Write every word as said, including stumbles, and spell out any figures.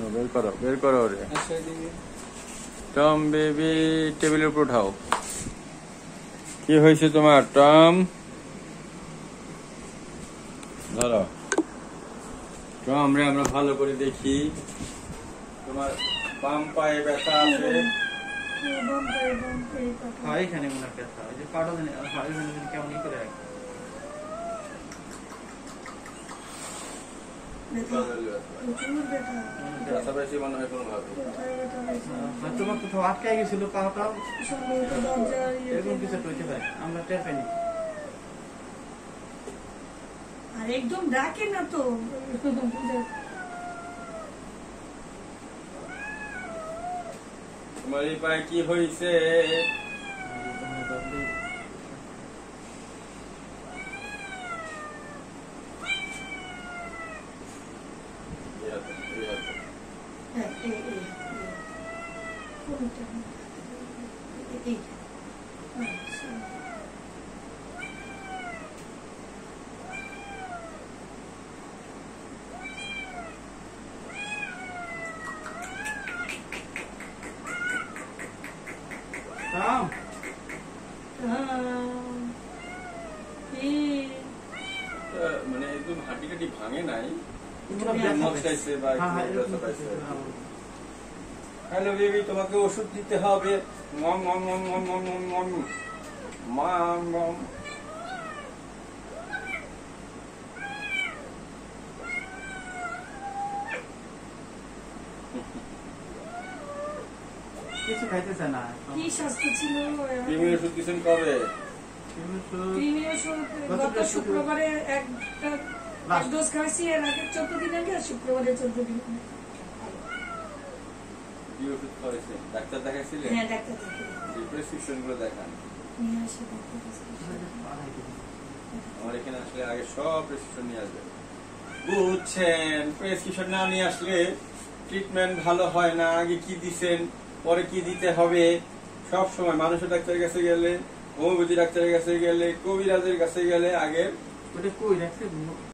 বের করো বের করো রে টম বেবি টেবিলের উপর উঠাও কি হয়েছে তোমার টম ধরো টম রে আমরা ভালো করে দেখি তোমার বাম পায়ে ব্যথা আছে হয় এখানে মনে ব্যথা ওই যে পাটা দেন হয় এখানে কেমন ই করে রাখে তোমার কোথাও আটকে গেছিল পাটা এরকম কিছু হইতে পারে আমরা টের পাইনি আর একদম ডাকে না তো তোমার এই পায়ে কি হয়েছে মানে একদম হাঁটি কাটি ভাঙে নাই হ্যালো বেবি তোমাকে ওষুধ দিতে হবে মম মম মম মম মম মম মম মম কিছু খাইতেছে না কি স্বাস্থ্য ছিল প্রিমিয়ার ওষুধ দিছেন কবে গত শুক্রবারে একটা ডোজ খাইছি এর আগে চোদ্দ দিন আগে আর শুক্রবারে চোদ্দ দিন কি ওষুধ খাইছেন ডাক্তার দেখাইছিলেন হ্যাঁ ডাক্তার দেখাইছি প্রেসক্রিপশন গুলো দেখান আমার এখানে আসলে আগে সব প্রেসক্রিপশন নিয়ে আসবে বুঝছেন প্রেসক্রিপশন না নিয়ে আসলে ট্রিটমেন্ট ভালো হয় না আগে কি দিছেন পরে কি দিতে হবে সব সময় মানুষের ডাক্তারের কাছে গেলে হোমিওপ্যাথি ডাক্তারের কাছে গেলে কবিরাজের কাছে গেলে আগে ওটা কই রাখছে